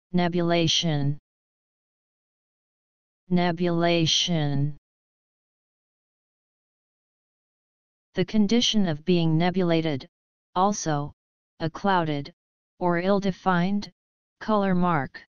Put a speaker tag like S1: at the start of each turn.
S1: nebulation, nebulation. The condition of being nebulated, also, a clouded, or ill-defined, color mark.